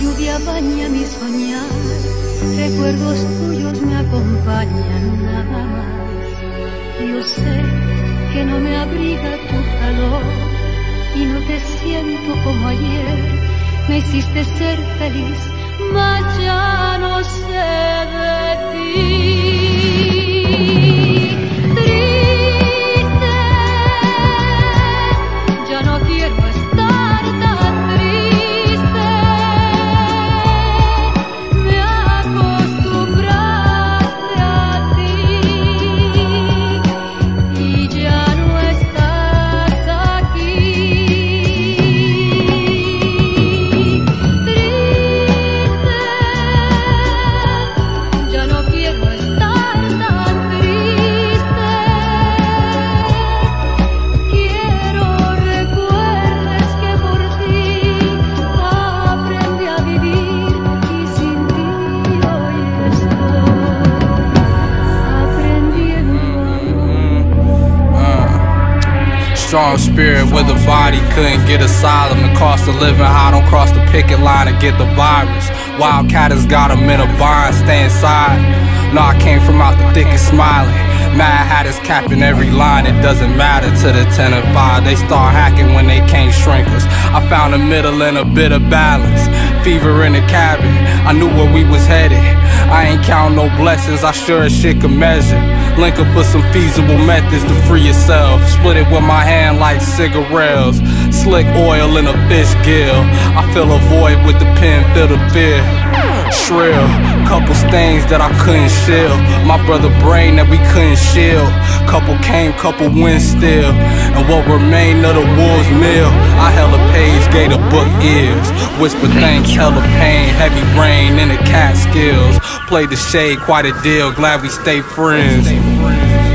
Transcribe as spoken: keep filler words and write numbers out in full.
lluvia baña mi soñar, recuerdos tuyos me acompañan nada más. Yo sé que no me abriga tu calor y no te siento como ayer. Me hiciste ser feliz, mas ya no sé de ti. Triste, ya no quiero estar tan triste. Me acostumbraste a ti y ya no estás aquí. Triste, ya no quiero estar tan triste. Quiero recuerdes que por ti aprendí a vivir y sin ti hoy estoy aprendiendo a Strong spirit with a body, couldn't get asylum. The cost of living high, don't cross the picket line and get the virus. Wildcat has got him in a bind, stay inside. No, I came from out the thickest smiling. Mad Hatters capping every line, it doesn't matter to the ten and five. They start hacking when they can't shrink us. I found a middle and a bit of balance. Fever in the cabin, I knew where we was headed. I ain't count no blessings, I sure as shit could measure. Link up for some feasible methods to free yourself. Split it with my hand like cigarettes. Slick oil in a fish gill. I fill a void with the pen, fill the fear. Shrill, couple stains that I couldn't shield. My brother brain that we couldn't shield. Couple came, couple went still. And what remained of the wolf's meal, I held a page, gave the book ears. Whisper thanks, hella pain, heavy brain in the cat skills. Played the shade quite a deal, glad we stay friends.